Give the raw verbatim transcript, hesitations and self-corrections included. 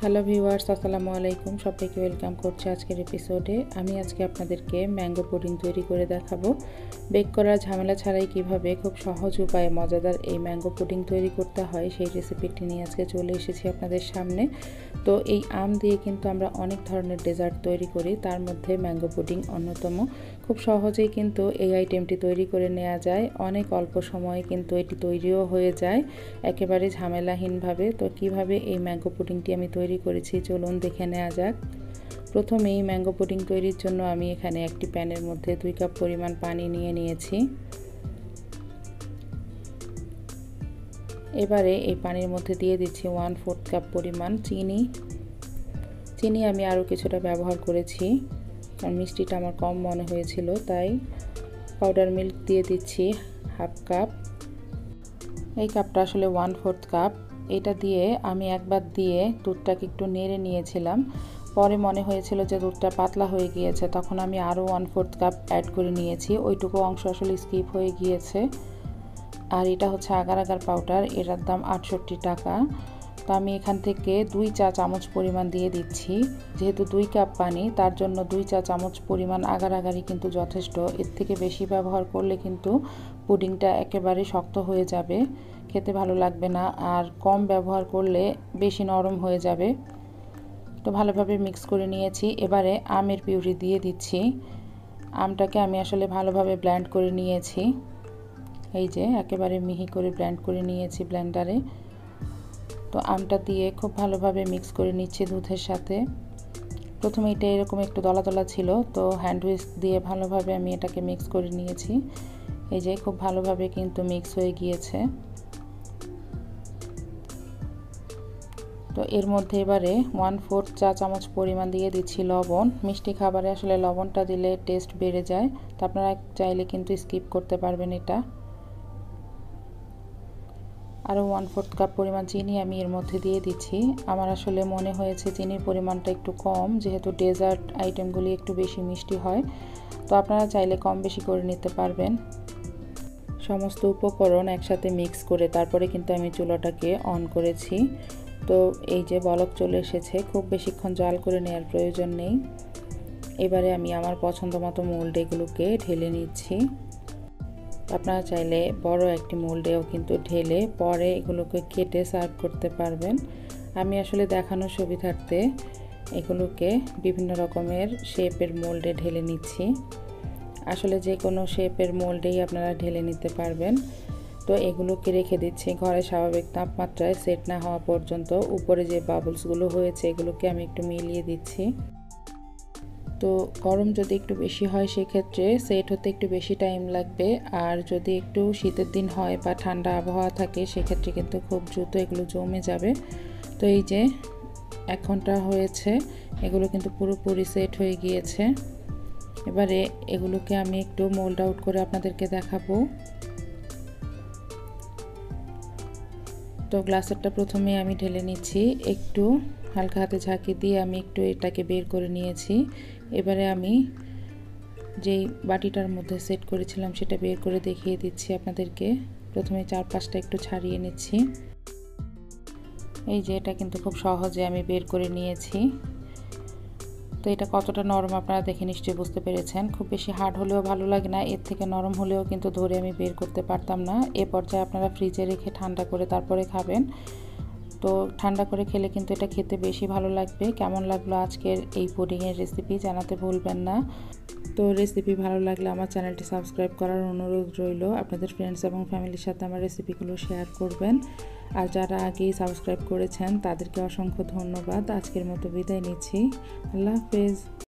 Hello viewers, আসসালামু আলাইকুম। সবাইকে ওয়েলকাম করছি আজকের এপিসোডে। আমি আজকে আপনাদেরকে ম্যাঙ্গো পুডিং তৈরি করে দেখাবো। বেক করার ঝামেলা ছাড়াই কিভাবে খুব সহজ উপায়ে মজাদার এই ম্যাঙ্গো পুডিং তৈরি করতে হয় সেই রেসিপিটি নিয়ে আজকে চলে এসেছি আপনাদের সামনে। তো এই আম দিয়ে কিন্তু আমরা অনেক ধরনের ডেজার্ট তৈরি করি, তার মধ্যে ম্যাঙ্গো পুডিং অন্যতম। খুব সহজেই কিন্তু এই আইটেমটি তৈরি করে নেওয়া যায়, অনেক অল্প সময়ে কিন্তু এটি তৈরিও হয়ে যায় একেবারে ঝামেলাহীনভাবে। তো কিভাবে এই ম্যাঙ্গো পুডিংটি আমি তৈরি করেছি চলুন দেখে নেওয়া যাক। প্রথমেই ম্যাঙ্গো পুডিং তৈরির জন্য আমি এখানে একটি প্যানের মধ্যে দুই কাপ পরিমাণ পানি নিয়ে নিয়েছি। এবারে এই পানির মধ্যে দিয়ে দিচ্ছি ওয়ান ফোর্থ কাপ পরিমাণ চিনি। চিনি আমি আরও কিছুটা ব্যবহার করেছি কারণ মিষ্টিটা আমার কম মনে হয়েছিল, তাই পাউডার মিল্ক দিয়ে দিচ্ছি হাফ কাপ। এই কাপটা আসলে ওয়ান ফোর্থ কাপ। এটা দিয়ে আমি একবার দিয়ে দুধটাকে একটু নেড়ে নিয়েছিলাম, পরে মনে হয়েছিল যে দুধটা পাতলা হয়ে গিয়েছে, তখন আমি আরও ওয়ান ফোর্থ কাপ অ্যাড করে নিয়েছি। ওইটুকু অংশ আসলে স্কিপ হয়ে গিয়েছে। আর এটা হচ্ছে আগার আগার পাউডার, এটার দাম আটষট্টি টাকা। তো আমি এখান থেকে দুই চা চামচ পরিমাণ দিয়ে দিচ্ছি। যেহেতু দুই কাপ পানি, তার জন্য দুই চা চামচ পরিমাণ আগার আগারই কিন্তু যথেষ্ট। এর থেকে বেশি ব্যবহার করলে কিন্তু পুডিংটা একেবারে শক্ত হয়ে যাবে, খেতে ভালো লাগবে না। আর কম ব্যবহার করলে বেশি নরম হয়ে যাবে। তো ভালোভাবে মিক্স করে নিয়েছি। এবারে আমের পিউরি দিয়ে দিচ্ছি। আমটাকে আমি আসলে ভালোভাবে ব্লেন্ড করে নিয়েছি। এই যে একেবারে মিহি করে ব্লেন্ড করে নিয়েছি ব্লেন্ডারে। তো আমটা দিয়ে খুব ভালোভাবে মিক্স করে নিচ্ছি দুধের সাথে। প্রথমে এটা এরকম একটু দলা দলা ছিল, তো হ্যান্ড হুইস্ক দিয়ে ভালোভাবে আমি এটাকে মিক্স করে নিয়েছি। এই যে খুব ভালোভাবে কিন্তু মিক্স হয়ে গিয়েছে। তো এর মধ্যে এবারে ওয়ান ফোর্থ চা চামচ পরিমাণ দিয়ে দিচ্ছি লবণ। মিষ্টি খাবারে আসলে লবণটা দিলে টেস্ট বেড়ে যায়, তো আপনারা চাইলে কিন্তু স্কিপ করতে পারবেন এটা। আরও ওয়ান ফোর্থ কাপ পরিমাণ চিনি আমি এর মধ্যে দিয়ে দিচ্ছি। আমার আসলে মনে হয়েছে চিনির পরিমাণটা একটু কম, যেহেতু ডেজার্ট আইটেমগুলি একটু বেশি মিষ্টি হয়। তো আপনারা চাইলে কম বেশি করে নিতে পারবেন। সমস্ত উপকরণ একসাথে মিক্স করে তারপরে কিন্তু আমি চুলাটাকে অন করেছি। তো এই যে বলক চলে এসেছে, খুব বেশিক্ষণ জাল করে নেওয়ার প্রয়োজন নেই। এবারে আমি আমার পছন্দ মতো মোল্ড এগুলোকে ঢেলে নিচ্ছি। আপনারা চাইলে বড় একটি মোল্ডেও কিন্তু ঢেলে পরে এগুলোকে কেটে সার্ভ করতে পারবেন। আমি আসলে দেখানোর সুবিধার্থে এগুলোকে বিভিন্ন রকমের শেপের মোল্ডে ঢেলে নিচ্ছি। আসলে যে কোনো শেপের মোল্ডেই আপনারা ঢেলে নিতে পারবেন। তো এগুলোকে রেখে দিচ্ছি ঘরে স্বাভাবিক তাপমাত্রায় সেট না হওয়া পর্যন্ত। উপরে যে বাবলসগুলো হয়েছে এগুলোকে আমি একটু মিলিয়ে দিচ্ছি। তো গরম যদি একটু বেশি হয় সেক্ষেত্রে সেট হতে একটু বেশি টাইম লাগবে, আর যদি একটু শীতের দিন হয় বা ঠান্ডা আবহাওয়া থাকে সেক্ষেত্রে কিন্তু খুব দ্রুত এগুলো জমে যাবে। তো এই যে এক ঘন্টা হয়েছে, এগুলো কিন্তু পুরোপুরি সেট হয়ে গিয়েছে। এবারে এগুলোকে আমি একটু মোল্ড আউট করে আপনাদেরকে দেখাবো। তো গ্লাসেরটা প্রথমে আমি ঢেলে নিচ্ছি, একটু হালকা হাতে ঝাঁকি দিয়ে আমি একটু এটাকে বের করে নিয়েছি। এবারে আমি যেই বাটিটার মধ্যে সেট করেছিলাম সেটা বের করে দেখিয়ে দিচ্ছি আপনাদেরকে। প্রথমে চার পাঁচটা একটু ছাড়িয়ে নিচ্ছি। এই যে এটা কিন্তু খুব সহজে আমি বের করে নিয়েছি। তো এটা কতটা নরম আপনারা দেখে নিশ্চয়ই বুঝতে পেরেছেন। খুব বেশি হার্ড হলেও ভালো লাগে না, এর থেকে নরম হলেও কিন্তু ধরে আমি বের করতে পারতাম না। এ পর্যায়ে আপনারা ফ্রিজে রেখে ঠান্ডা করে তারপরে খাবেন। তো ঠান্ডা করে খেলে কিন্তু এটা খেতে বেশি ভালো লাগবে। কেমন লাগলো আজকের এই পুডিংয়ের রেসিপি জানাতে ভুলবেন না। তো রেসিপি ভালো লাগলে আমার চ্যানেলটি সাবস্ক্রাইব করার অনুরোধ রইল। আপনাদের ফ্রেন্ডস এবং ফ্যামিলির সাথে আমার রেসিপিগুলো শেয়ার করবেন। আর যারা আগেই সাবস্ক্রাইব করেছেন তাদেরকে অসংখ্য ধন্যবাদ। আজকের মতো বিদায় নিচ্ছি। আল্লাহ হাফেজ।